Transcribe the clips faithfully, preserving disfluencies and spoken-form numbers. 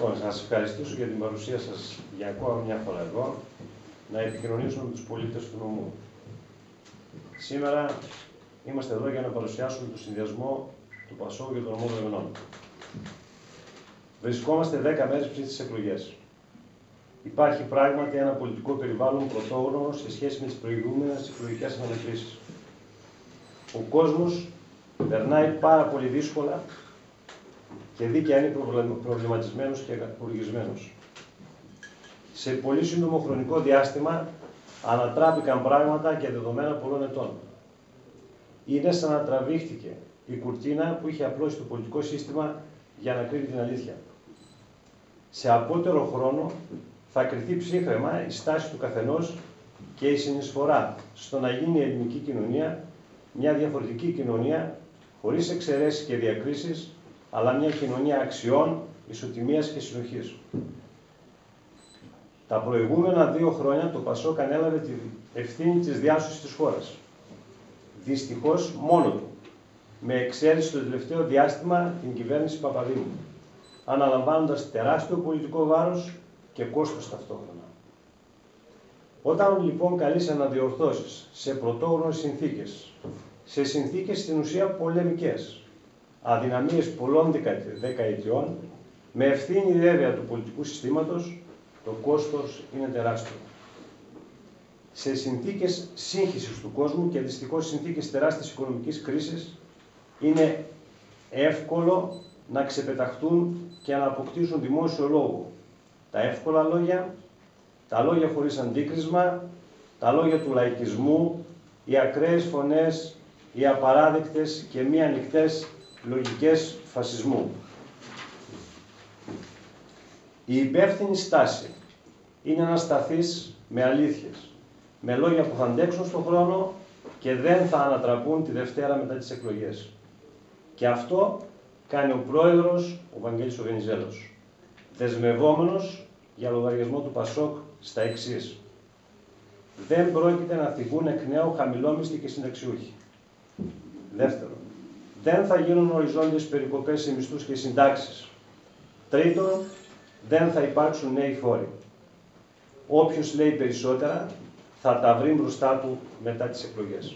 Λοιπόν, να σας ευχαριστήσω για την παρουσία σας για ακόμα μια φορά εδώ, να επικοινωνήσουμε με τους πολίτες του νομού. Σήμερα είμαστε εδώ για να παρουσιάσουμε το συνδυασμό του ΠΑΣΟΚ και του νομού Δρεβενών. Βρισκόμαστε δέκα μέρες πριν τις εκλογές. Υπάρχει πράγματι ένα πολιτικό περιβάλλον πρωτόγνωρο σε σχέση με τις προηγούμενες εκλογικές αναμετρήσεις. Ο κόσμος περνάει πάρα πολύ δύσκολα και δίκαια είναι προβληματισμένος και οργισμένος. Σε πολύ σύντομο χρονικό διάστημα ανατράπηκαν πράγματα και δεδομένα πολλών ετών. Είναι σαν να τραβήχτηκε η κουρτίνα που είχε απλώσει το πολιτικό σύστημα για να κρύβει την αλήθεια. Σε απότερο χρόνο θα κριθεί ψύχραιμα η στάση του καθενός και η συνεισφορά στο να γίνει η ελληνική κοινωνία μια διαφορετική κοινωνία, χωρίς εξαιρέσεις και διακρίσεις, αλλά μια κοινωνία αξιών, ισοτιμίας και συνοχής. Τα προηγούμενα δύο χρόνια το ΠΑΣΟΚ ανέλαβε την ευθύνη της διάσωσης της χώρας. Δυστυχώς μόνο του, με εξαίρεση το τελευταίο διάστημα την κυβέρνηση Παπαδήμου, αναλαμβάνοντας τεράστιο πολιτικό βάρος και κόστος ταυτόχρονα. Όταν λοιπόν καλείς αναδιορθώσεις σε πρωτόγνωρες συνθήκες, σε συνθήκες στην ουσία πολεμικές, αδυναμίες πολλών δεκαετιών, με ευθύνη βέβαια του πολιτικού συστήματος, το κόστος είναι τεράστιο. Σε συνθήκες σύγχυσης του κόσμου και δυστυχώς συνθήκες τεράστιας οικονομικής κρίσης, είναι εύκολο να ξεπεταχτούν και να αποκτήσουν δημόσιο λόγο τα εύκολα λόγια, τα λόγια χωρίς αντίκρισμα, τα λόγια του λαϊκισμού, οι ακραίες φωνές, οι απαράδεκτες και μη ανοιχτές λογικές φασισμού. Η υπεύθυνη στάση είναι να σταθείς με αλήθειες, με λόγια που θα αντέξουν στον χρόνο και δεν θα ανατραπούν τη Δευτέρα μετά τις εκλογές. Και αυτό κάνει ο πρόεδρος, ο Βαγγέλης ο Βενιζέλος, δεσμευόμενος για λογαριασμό του ΠΑΣΟΚ στα εξής. Δεν πρόκειται να θυγούν εκ νέου χαμηλόμισθοι και συνταξιούχοι. Δεύτερον, δεν θα γίνουν οριζόντιες περικοπές σε μισθούς και συντάξεις. Τρίτον, δεν θα υπάρξουν νέοι φόροι. Όποιος λέει περισσότερα θα τα βρει μπροστά του μετά τις εκλογές.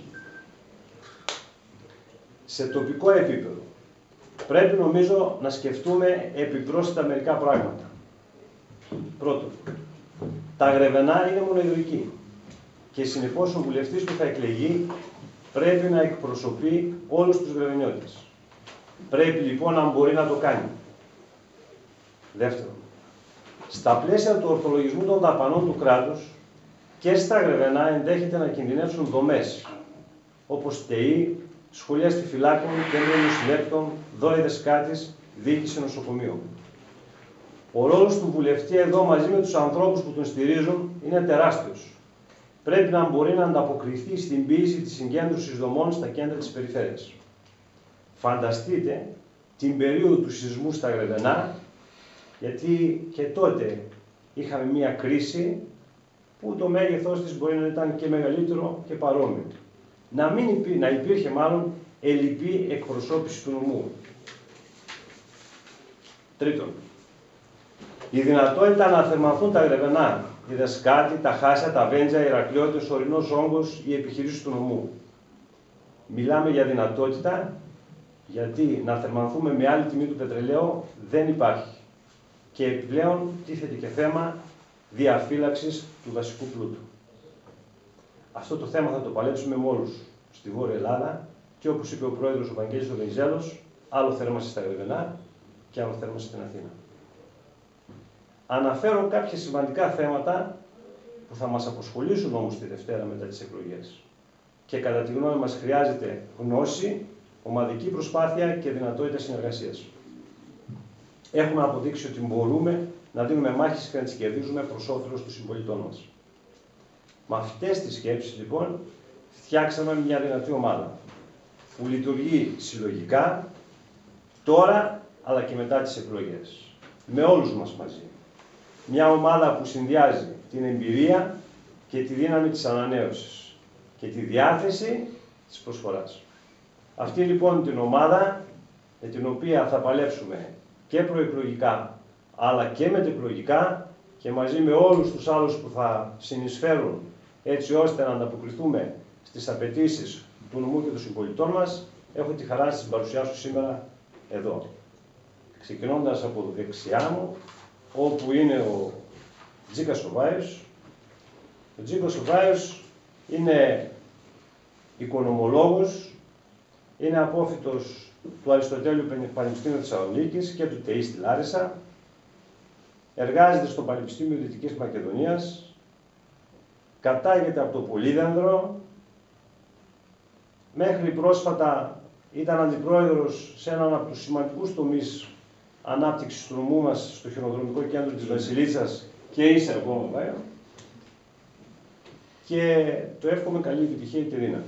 Σε τοπικό επίπεδο πρέπει νομίζω να σκεφτούμε επιπρόσθετα μερικά πράγματα. Πρώτον, τα Γρεβενά είναι μονοειδρική και συνεπώς ο βουλευτής που θα εκλεγεί πρέπει να εκπροσωπεί όλους τους Γρεβενιώτες. Πρέπει λοιπόν να μπορεί να το κάνει. Δεύτερον, στα πλαίσια του ορθολογισμού των δαπανών του κράτους και στα Γρεβενά ενδέχεται να κινδυνεύσουν δομές όπως ΤΕΗ, σχολεία στιφυλάκων, κέντρο νοσηλεύτων, δώη δεσκάτης, διοίκηση νοσοκομείων. Ο ρόλος του βουλευτή εδώ μαζί με τους ανθρώπους που τον στηρίζουν είναι τεράστιος. Πρέπει να μπορεί να ανταποκριθεί στην ποίηση της συγκέντρωσης δομών στα κέντρα της περιφέρειας. Φανταστείτε την περίοδο του σεισμού στα Γρεβενά, γιατί και τότε είχαμε μία κρίση που το μέγεθός της μπορεί να ήταν και μεγαλύτερο και παρόμοιο. Να, μην υπή, να υπήρχε μάλλον ελλειπή εκπροσώπηση του νομού. Τρίτον, η δυνατότητα να θερμανθούν τα Γρεβενά, η Δεσκάτη, τα Χάσια, τα Βέντζα, οι Ηρακλειώτες, ο Ορεινός Όγκος, οι επιχειρήσεις του νομού. Μιλάμε για δυνατότητα, γιατί να θερμανθούμε με άλλη τιμή του πετρελαίου δεν υπάρχει. Και επιπλέον τίθεται και θέμα διαφύλαξης του δασικού πλούτου. Αυτό το θέμα θα το παλέψουμε με όλους στη Βόρεια Ελλάδα και όπως είπε ο πρόεδρος ο Βαγγέλης ο Βενιζέλος, άλλο θέρμανση στα Γρεβενά και άλλο θέρμανση στην Αθήνα. Αναφέρω κάποια σημαντικά θέματα που θα μας αποσχολήσουν όμως τη Δευτέρα μετά τις εκλογές. Και κατά τη γνώμη μας χρειάζεται γνώση, ομαδική προσπάθεια και δυνατότητα συνεργασίας. Έχουμε αποδείξει ότι μπορούμε να δίνουμε μάχες και να τις κερδίζουμε προς όφελος των συμπολιτών μας. Με αυτές τις σκέψεις λοιπόν φτιάξαμε μια δυνατή ομάδα που λειτουργεί συλλογικά τώρα αλλά και μετά τις εκλογές. Με όλους μας μαζί. Μια ομάδα που συνδυάζει την εμπειρία και τη δύναμη της ανανέωσης και τη διάθεση της προσφοράς. Αυτή λοιπόν την ομάδα με την οποία θα παλέψουμε και προεκλογικά αλλά και μετεκλογικά και μαζί με όλους τους άλλους που θα συνεισφέρουν έτσι ώστε να ανταποκριθούμε στις απαιτήσεις του νομού και των συμπολιτών μας, έχω τη χαρά να σας παρουσιάσω σήμερα εδώ. Ξεκινώντας από δεξιά μου, όπου είναι ο Τζίκας ο Βάιος. Ο Τζίκος ο Βάιος είναι οικονομολόγος, είναι απόφοιτος του Αριστοτέλειου Πανεπιστήμιου Θεσσαλονίκης και του ΤΕΙ στη Λάρισα. Εργάζεται στο Πανεπιστήμιο Δυτικής Μακεδονίας, κατάγεται από το Πολύδανδρο, μέχρι πρόσφατα ήταν αντιπρόεδρος σε έναν από τους σημαντικούς τομείς ανάπτυξης του νομού μας στο χειροδρομικό κέντρο της Βασιλίτσας και είσαι ακόμα Βάιο. Και το εύχομαι καλή επιτυχία και δύναμη.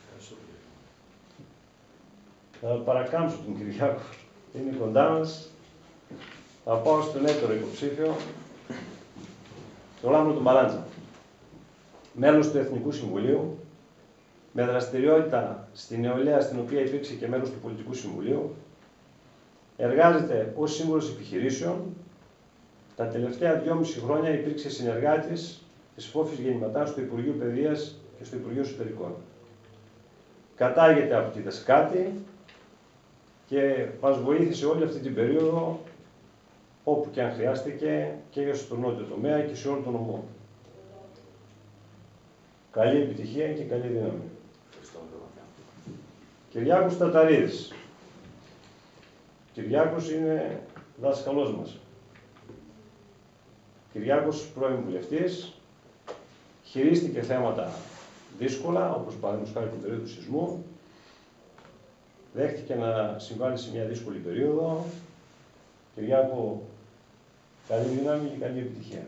Θα παρακάμψω τον Κυριάκο, είναι κοντά μας. Θα πάω στον έτερο υποψήφιο, τον Λάμπρο τον Μπαράντζα. Μέλος του Εθνικού Συμβουλίου, με δραστηριότητα στη νεολαία, στην οποία υπήρξε και μέλος του Πολιτικού Συμβουλίου. Εργάζεται ως σύμβουλος επιχειρήσεων. Τα τελευταία δυόμιση χρόνια υπήρξε συνεργάτης της Φόφης Γεννηματά στο Υπουργείο Παιδείας και στο Υπουργείο Εσωτερικών. Κατάγεται από τη Δασκάτη και μας βοήθησε όλη αυτή την περίοδο, όπου και αν χρειάστηκε, και στο νότιο τομέα και σε όλο τον νομό. Καλή επιτυχία και καλή δύναμη. Κυριάκος Ταταρίδης. Κυριάκος είναι δάσκαλός μας. Κυριάκος πρώην βουλευτής, χειρίστηκε θέματα δύσκολα, όπως παραδείγματος χάρη την περίοδο του σεισμού. Δέχτηκε να συμβάλλει σε μια δύσκολη περίοδο. Κυριάκο, καλή δύναμη και καλή επιτυχία.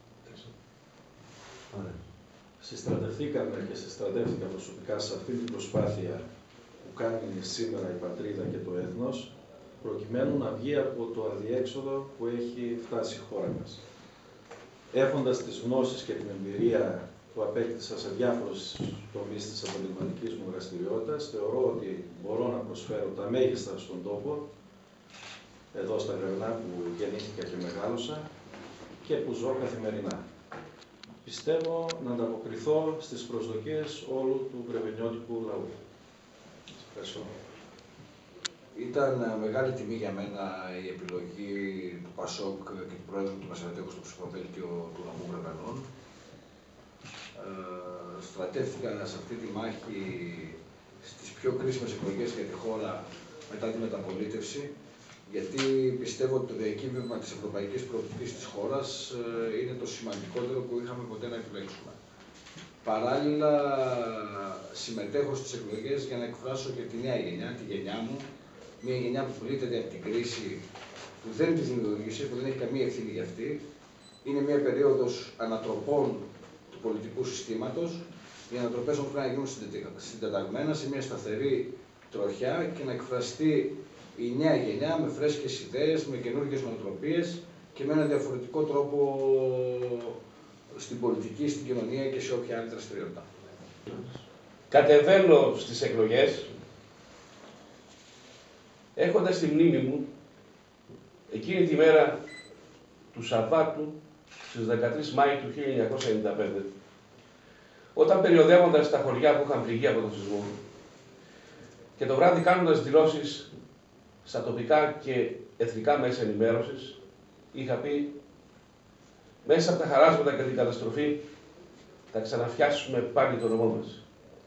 Ωραία. Συστρατευθήκαμε και συστρατεύτηκα προσωπικά σε αυτή την προσπάθεια που κάνει σήμερα η πατρίδα και το έθνος, προκειμένου να βγει από το αδιέξοδο που έχει φτάσει η χώρα μας. Έχοντας τις γνώσεις και την εμπειρία που απέκτησα σε διάφορους τομείς της επαγγελματικής μου δραστηριότητας, θεωρώ ότι μπορώ να προσφέρω τα μέγιστα στον τόπο, εδώ στα Γρεβενά που γεννήθηκα και μεγάλωσα και που ζω καθημερινά. Πιστεύω να ανταποκριθώ στις προσδοκίες όλου του γρεβενιώτικου λαού. Σας ευχαριστώ. Ήταν μεγάλη τιμή για μένα η επιλογή του ΠΑΣΟΚ και του Πρόεδρου του Μεσσηνατέχου στο ψηφοδέλτιο του νομού Γρεβενών. Ε, στρατεύτηκα σε αυτή τη μάχη στις πιο κρίσιμες εκλογές για τη χώρα μετά τη μεταπολίτευση, γιατί πιστεύω ότι το διακύβευμα της ευρωπαϊκής προοπτικής της χώρας ε, είναι το σημαντικότερο που είχαμε ποτέ να επιλέξουμε. Παράλληλα, συμμετέχω στις εκλογές για να εκφράσω και τη νέα γενιά, τη γενιά μου, μια γενιά που πλήττεται από την κρίση που δεν τη δημιουργήσε, που δεν έχει καμία ευθύνη για αυτή. Είναι μια περίοδος ανατροπών του πολιτικού συστήματος. Οι ανατροπές όμως πρέπει να γίνουν συντεταγμένα σε μια σταθερή τροχιά και να εκφραστεί η νέα γενιά με φρέσκες ιδέες, με καινούργιες νοοτροπίες και με ένα διαφορετικό τρόπο στην πολιτική, στην κοινωνία και σε όποια άλλη δραστηριότητα. Κατεβαίνω στις εκλογές έχοντας στη μνήμη μου εκείνη τη μέρα του Σαββάτου στις δεκατρείς Μάη του χίλια εννιακόσια ενενήντα πέντε, όταν περιοδεύοντας τα χωριά που είχαν πληγεί από τον σεισμό και το βράδυ κάνοντας δηλώσεις στα τοπικά και εθνικά μέσα ενημέρωσης, είχα πει μέσα από τα χαράσματα και την καταστροφή θα ξαναφτιάσουμε πάλι το νομό μας.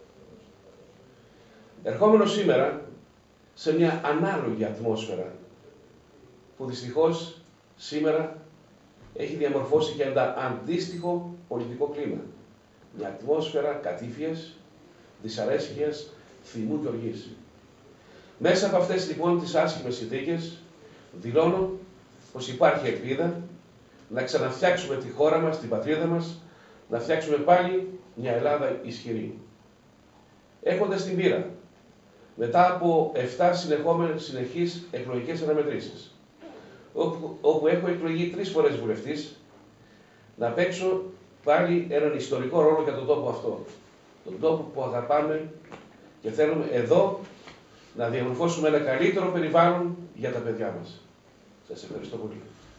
Ερχόμενο σήμερα σε μια ανάλογη ατμόσφαιρα που δυστυχώς σήμερα έχει διαμορφώσει και ένα αντίστοιχο πολιτικό κλίμα. Μια ατμόσφαιρα κατήφιας, δυσαρέσκειας, θυμού και οργής. Μέσα από αυτές λοιπόν τις άσχημες συνθήκες δηλώνω πως υπάρχει ελπίδα να ξαναφτιάξουμε τη χώρα μας, την πατρίδα μας, να φτιάξουμε πάλι μια Ελλάδα ισχυρή. Έχοντας την πείρα, μετά από εφτά συνεχόμενες συνεχείς εκλογικές αναμετρήσεις, όπου, όπου έχω εκλογεί τρεις φορές βουλευτής, να παίξω πάλι έναν ιστορικό ρόλο για τον τόπο αυτό. Τον τόπο που αγαπάμε και θέλουμε εδώ να διαμορφώσουμε ένα καλύτερο περιβάλλον για τα παιδιά μας. Σας ευχαριστώ πολύ.